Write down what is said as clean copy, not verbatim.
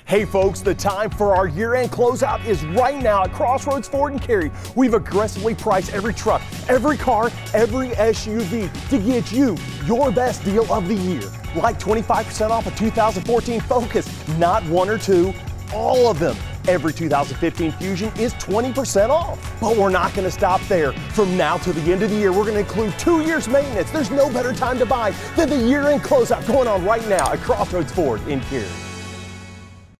Hey folks, the time for our year-end closeout is right now at Crossroads Ford and Cary. We've aggressively priced every truck, every car, every SUV to get you your best deal of the year. Like 25% off a 2014 Focus, not one or two, all of them. Every 2015 Fusion is 20% off. But we're not going to stop there. From now to the end of the year, we're going to include 2 years maintenance. There's no better time to buy than the year-end closeout going on right now at Crossroads Ford in Cary.